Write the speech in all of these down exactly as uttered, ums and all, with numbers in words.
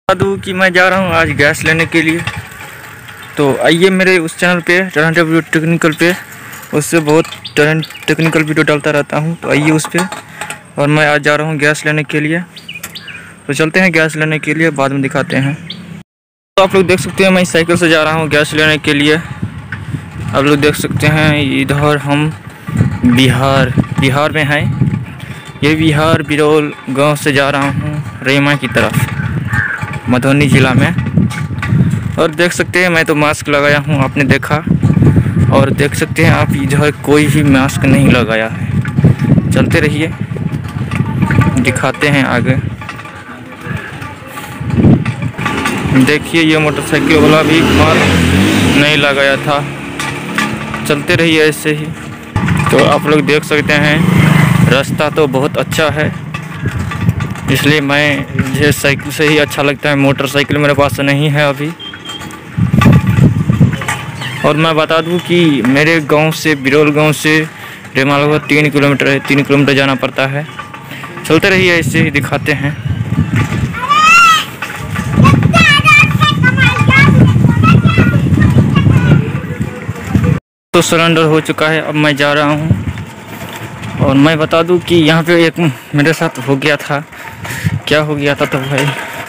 बता दूँ कि मैं जा रहा हूँ आज गैस लेने के लिए। तो आइए मेरे उस चैनल पे टैलेंटेड वीडियो टेक्निकल पे, उससे बहुत टैलेंट टेक्निकल वीडियो डालता रहता हूँ। तो आइए उस पर, और मैं आज जा रहा हूँ गैस लेने के लिए। तो चलते हैं गैस लेने के लिए, बाद में दिखाते हैं। तो आप लोग देख सकते हैं मैं साइकिल से जा रहा हूँ गैस लेने के लिए। आप लोग देख सकते हैं इधर हम बिहार बिहार में हैं। ये बिहार बिरौल गांव से जा रहा हूँ रेमा की तरफ, मधुबनी ज़िला में। और देख सकते हैं मैं तो मास्क लगाया हूँ, आपने देखा। और देख सकते हैं आप इधर कोई भी मास्क नहीं लगाया है। चलते रहिए, दिखाते हैं आगे। देखिए ये मोटरसाइकिल वाला भी मास्क नहीं लगाया था। चलते रहिए ऐसे ही। तो आप लोग देख सकते हैं रास्ता तो बहुत अच्छा है, इसलिए मैं मुझे साइकिल से ही अच्छा लगता है। मोटरसाइकिल मेरे पास नहीं है अभी। और मैं बता दूं कि मेरे गांव से बिरौल गांव से रेमा लगभग तीन किलोमीटर है, तीन किलोमीटर जाना पड़ता है। चलते रहिए ऐसे ही, दिखाते हैं। तो सरेंडर हो चुका है, अब मैं जा रहा हूँ। और मैं बता दूं कि यहाँ पे एक मेरे साथ हो गया था। क्या हो गया था तो भाई,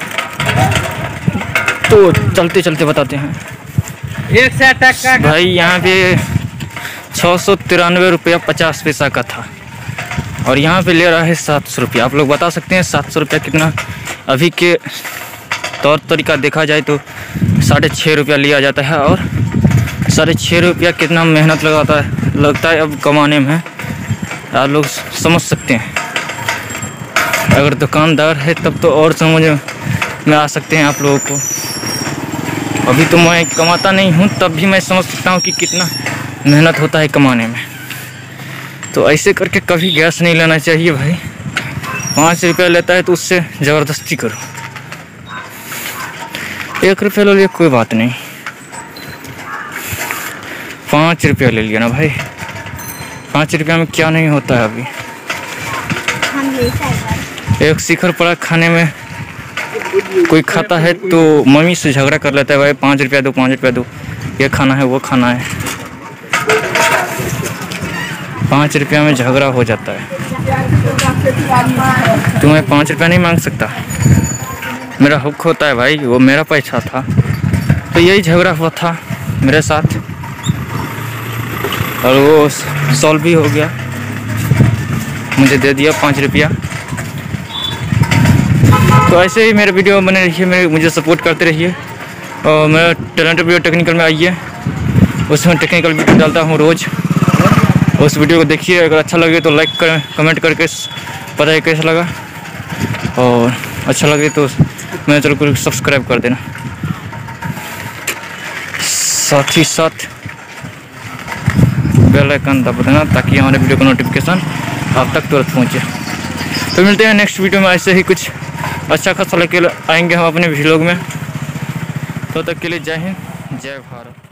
तो चलते चलते बताते हैं। एक से अटैक भाई यहाँ पे छः सौ तिरानवे रुपया पचास पैसा का था, और यहाँ पे ले रहा है सात सौ रुपया। आप लोग बता सकते हैं सात सौ रुपया कितना? अभी के तौर तरीका देखा जाए तो साढ़े छः रुपया लिया जाता है। और साढ़े छः रुपया कितना मेहनत लगाता है लगता है अब कमाने में, आप लोग समझ सकते हैं। अगर दुकानदार है तब तो और समझ में आ सकते हैं आप लोगों को। अभी तो मैं कमाता नहीं हूँ, तब भी मैं समझ सकता हूँ कि कितना मेहनत होता है कमाने में। तो ऐसे करके कभी गैस नहीं लेना चाहिए भाई। पाँच रुपया लेता है तो उससे ज़बरदस्ती करो। एक रुपया ले लिया कोई बात नहीं, पाँच रुपया ले लिया ना भाई। पाँच रुपया में क्या नहीं होता है अभी। एक शिखर पड़ा खाने में कोई खाता है तो मम्मी से झगड़ा कर लेता है, भाई पाँच रुपया दो, पाँच रुपया दो, ये खाना है वो खाना है। पाँच रुपया में झगड़ा हो जाता है। तुम्हें पाँच रुपया नहीं मांग सकता? मेरा हक होता है भाई, वो मेरा पैसा था। तो यही झगड़ा हुआ था मेरे साथ, और वो सॉल्व भी हो गया। मुझे दे दिया पाँच रुपया। तो ऐसे ही मेरे वीडियो बने रहिए, मेरे मुझे सपोर्ट करते रहिए। और मैं टैलेंटेड वीडियो टेक्निकल में आइए, उसमें टेक्निकल वीडियो डालता हूँ रोज़। उस वीडियो को देखिए, अगर अच्छा लगे तो लाइक करें, कमेंट करके बताइए कैसा लगा। और अच्छा लगे तो मेरे चैनल को सब्सक्राइब कर देना, साथ ही साथ बेल आइकन दबा देना ताकि हमारे वीडियो का नोटिफिकेशन आप तक तुरंत पहुँचे। तो मिलते हैं नेक्स्ट वीडियो में, ऐसे ही कुछ अच्छा खासा लेके आएंगे हम अपने व्लॉग में। तो तब तक के लिए जय हिंद, जय भारत।